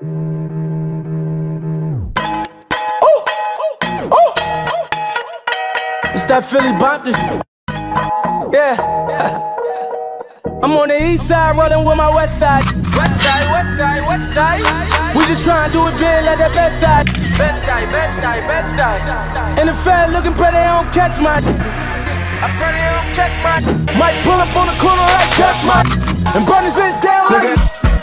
It's that Philly bop, this yeah. I'm on the east side, rolling with my west side. West side, west side, west side. We just tryna do it big like that best side. Best side, best side, best side. And the fed looking pretty, they don't catch my. I pray they don't catch my. Might pull up on the corner like catch my. And burn this bitch down like.